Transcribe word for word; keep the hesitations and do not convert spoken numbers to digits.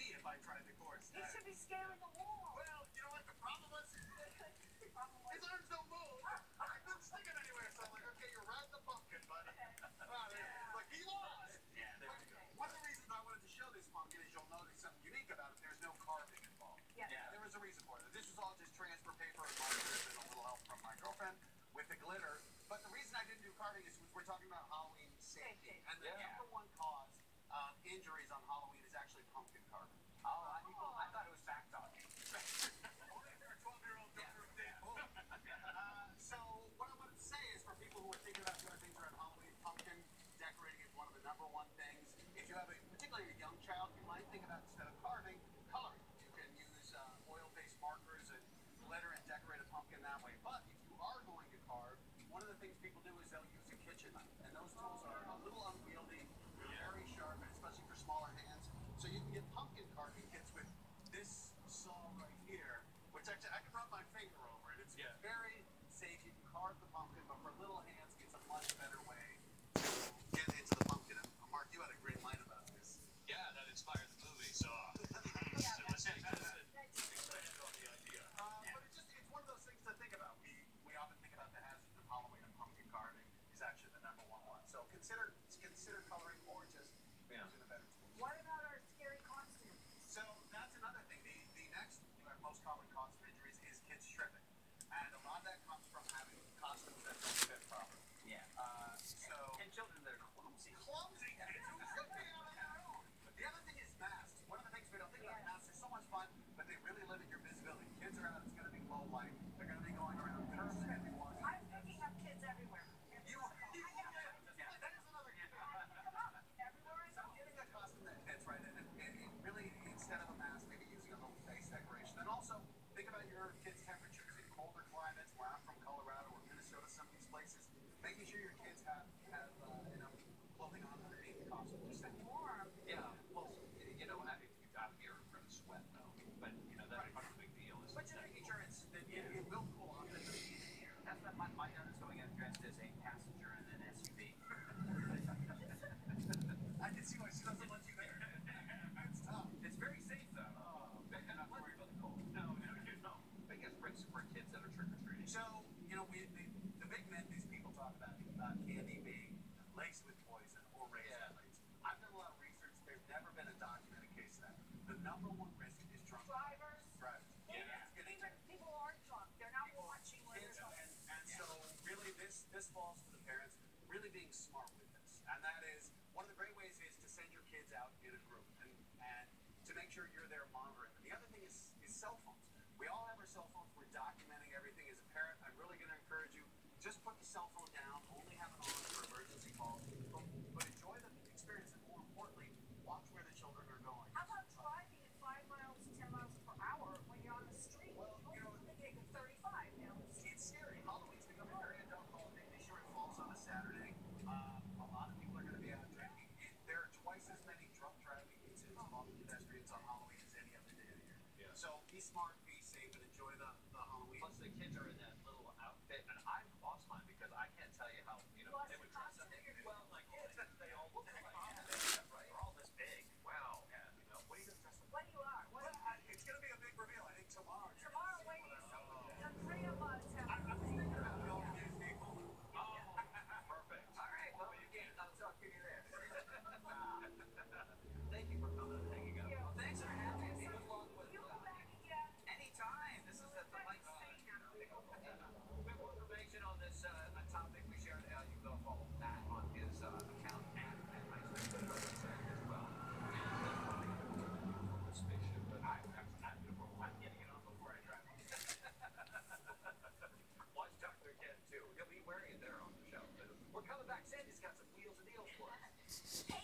me if I tried the course. He should be scaling the wall. Well, you know what the problem was? His arms don't move. I couldn't stick it anywhere, so I'm like, okay, you're riding the pumpkin, buddy. Uh, like, he lost. Yeah, there we go. One of the reasons I wanted to show this pumpkin is you'll notice something unique about it. There's no carving involved. Yeah. Yeah. There was a reason for it. This was all just transfer paper and markers and a little help from my girlfriend with the glitter. But the reason I didn't do carving is we're talking about Halloween safety. And the Yeah. number one cause of injuries on Halloween is actually pumpkin carving. Oh, I, well, I thought it was back talking. Only if you're a twelve-year-old going through a big boom. Uh, so what I wanted to say is for people who are thinking about doing things around Halloween, pumpkin decorating is one of the number one things. If you have a, particularly a young child, you might think about instead of carving, coloring. You can use uh, oil-based markers and glitter and decorate a pumpkin that way. But if you are going to carve, one of the things people do is they'll use a kitchen knife. And those tools are a little unwieldy, very sharp, and especially for smaller hands. So you can get pumpkin carving kits with this saw right here, which actually I can rub my finger over it. It's Yeah. very safe. You can carve the pumpkin, but for little hands, it's a much better way to get into the pumpkin. And Mark, you had a great line about this. Yeah, that inspired the movie, so uh, so let's take this and expand on the idea. Uh, but it's just, it's one of those things to think about. We we often think about the hazards of Halloween, and pumpkin carving is actually the number one one. So consider consider coloring or just Yeah. using a better tool. What about our scary costumes? So that's another thing. The the next uh, most common cause of injuries is kids tripping, and a lot of that comes from having costumes that don't fit properly. Yeah. Uh, so And children that are clumsy. clumsy kids who should be on their own. But the other thing is masks. One of the things we don't think about, Yes. masks are so much fun, but they really limit your visibility. Kids are out, it's going to be low light. They're going to be going around curves and going to be walking. I'm picking up kids everywhere. You, you, yeah, that is another good Come on, everywhere I So go. getting a costume that fits right in, and, and it really, instead of a mask, maybe using a little face decoration. And also, think about your kids' temperatures. In colder climates, where I'm from Colorado or Minnesota, some of these places, making sure your kids have, have uh, enough clothing on underneath the costume. Just that Warm. Yeah, well, you know, I think you got here from the sweat, though. But, you know, that's part of the big deal. Is But you're making sure it's, that it, it will cool off in the air. That's what my, my daughter's going out dressed as a passenger in an S U V. I can see why she doesn't want you there. It's tough. It's very safe, though. Oh, and not worried about the cold. No, no, you know. I guess for, for kids that are trick-or-treating. So, you know, we, the, the big myth these people talk about, uh, candy being laced with poison or razor Yeah. blades. I've done a lot of research. There's never been a documented case of that. The number one risk is drunk Drivers. drivers. Even, Yeah. even people who aren't drunk, they're not People- watching where kids, they're going. and, and so really this this falls to the parents really being smart with this, and that is one of the great ways is to send your kids out in a group and and to make sure you're there monitoring them. The other thing is is cell phones. We all have our cell phones. We're documenting everything. As a parent, I'm really going to encourage you, just put the cell phone down, only have it on for emergency calls, but, but enjoy the experience, and more importantly, watch where the children are going. How about driving at five miles, ten miles per hour when you're on the street? Well, you know, they take a thirty-five now. it's scary. Halloween's become a very adult holiday. This year it falls on a Saturday. Uh, a lot of people are going to be out drinking. It, there are twice as many drunk driving incidents among pedestrians on Halloween as any other day of the year. Yeah. So be smart, be safe, and enjoy the, the Halloween. Plus, the kids are in that little outfit, and I've lost mine because I can't tell you how, you know, Lost they your would dress up. costume? Well, my kids, they all look like that, right? They're all this big. Wow. Yeah, you know, what are you going to dress up? What you are? What Well, are I, it's going to be a big reveal. I think tomorrow. you're Tomorrow, gonna wait. see what I- The three of us have. I, I was thinking about going to Disney Hulu. Oh, perfect. All right, well, again, I'll talk to you there. Thank you for coming and hanging out. Yeah. Well, thanks for having me. Good luck with You uh, go back again. anytime. This is a delightful bit more information on this uh, a topic we shared. Uh, you can go follow Matt on his uh, account at at my sister as well. And uh, the spaceship, but I, I'm, I'm, I'm getting it on before I drive. Watch Doctor Ken too. He'll be wearing it there on the show. We're coming back. Sandy's got some wheels and deals for us.